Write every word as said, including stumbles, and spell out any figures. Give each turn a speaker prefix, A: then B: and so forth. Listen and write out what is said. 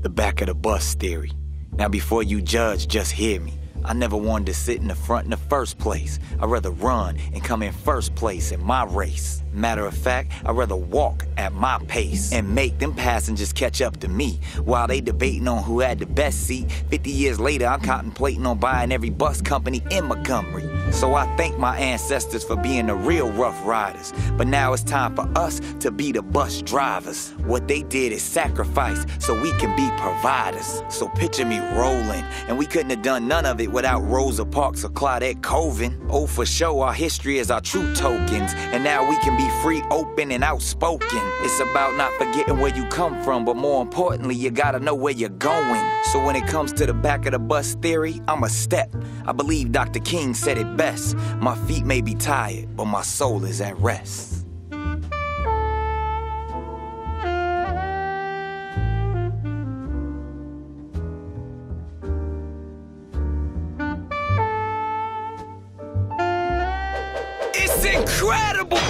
A: The back of the bus theory. Now before you judge, just hear me. I never wanted to sit in the front in the first place. I'd rather run and come in first place in my race. Matter of fact, I'd rather walk at my pace and make them passengers catch up to me while they debating on who had the best seat. Fifty years later, I'm contemplating on buying every bus company in Montgomery. So I thank my ancestors for being the real rough riders. But now it's time for us to be the bus drivers. What they did is sacrifice so we can be providers. So picture me rolling, and we couldn't have done none of it without Rosa Parks or Claudette Colvin. Oh, for sure, our history is our true tokens, and now we can be free, open, and outspoken. It's about not forgetting where you come from, but more importantly, you gotta know where you're going. So when it comes to the back of the bus theory, I'm a step. I believe Doctor King said it best. My feet may be tired, but my soul is at rest. It's incredible!